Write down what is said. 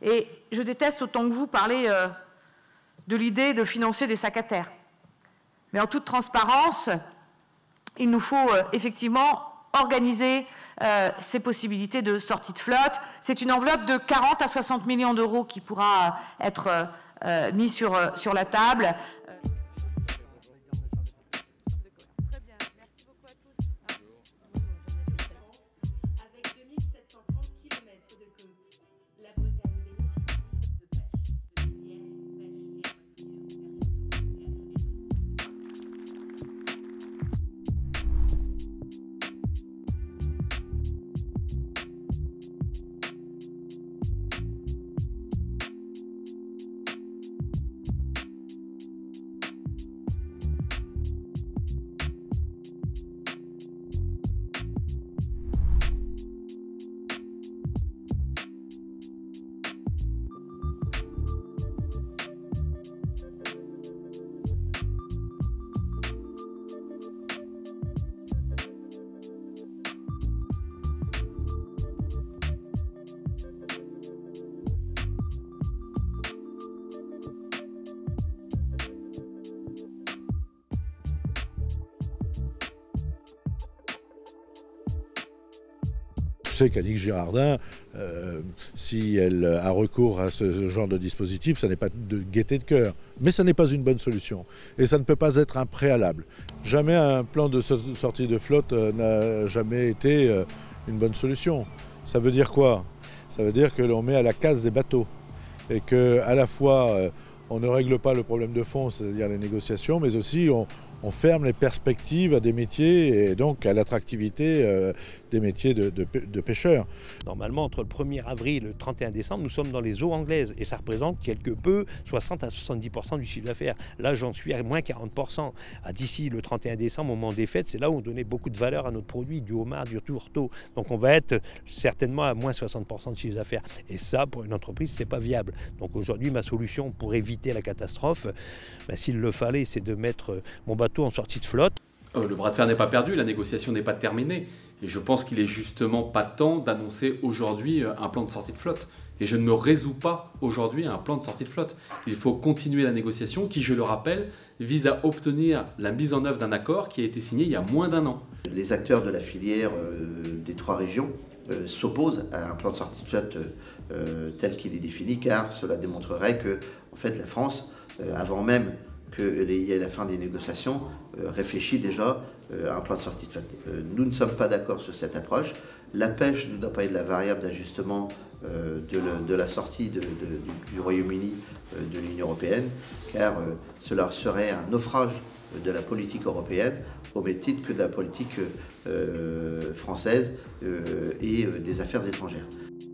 Et je déteste autant que vous parler de l'idée de financer des sacs à terre. Mais en toute transparence, il nous faut effectivement organiser ces possibilités de sortie de flotte. C'est une enveloppe de 40 à 60 millions d'euros qui pourra être mise sur la table. Je sais qu'Annick Girardin, si elle a recours à ce genre de dispositif, ça n'est pas de gaieté de cœur. Mais ça n'est pas une bonne solution. Et ça ne peut pas être un préalable. Jamais un plan de sortie de flotte n'a jamais été une bonne solution. Ça veut dire quoi? Ça veut dire que l'on met à la case des bateaux. Et qu'à la fois, on ne règle pas le problème de fond, c'est-à-dire les négociations, mais aussi on ferme les perspectives à des métiers et donc à l'attractivité des métiers de pêcheurs. Normalement, entre le 1er avril et le 31 décembre, nous sommes dans les eaux anglaises et ça représente quelque peu 60 à 70% du chiffre d'affaires. Là, j'en suis à moins 40%. D'ici le 31 décembre, au moment des fêtes, c'est là où on donnait beaucoup de valeur à notre produit, du homard, du tourteau. Donc on va être certainement à moins 60% de chiffre d'affaires. Et ça, pour une entreprise, c'est pas viable. Donc aujourd'hui, ma solution pour éviter la catastrophe, s'il le fallait, c'est de mettre mon bateau en sortie de flotte. Le bras de fer n'est pas perdu, la négociation n'est pas terminée. Et je pense qu'il est justement pas temps d'annoncer aujourd'hui un plan de sortie de flotte. Et je ne me résous pas aujourd'hui à un plan de sortie de flotte. Il faut continuer la négociation qui, je le rappelle, vise à obtenir la mise en œuvre d'un accord qui a été signé il y a moins d'un an. Les acteurs de la filière des 3 régions s'opposent à un plan de sortie de flotte tel qu'il est défini, car cela démontrerait que en fait, la France, avant même qu'il y ait la fin des négociations, réfléchit déjà à un plan de sortie de flotte. Nous ne sommes pas d'accord sur cette approche. La pêche ne doit pas être la variable d'ajustement de la sortie du Royaume-Uni de l'Union européenne, car cela serait un naufrage de la politique européenne au même titre que de la politique française et des affaires étrangères.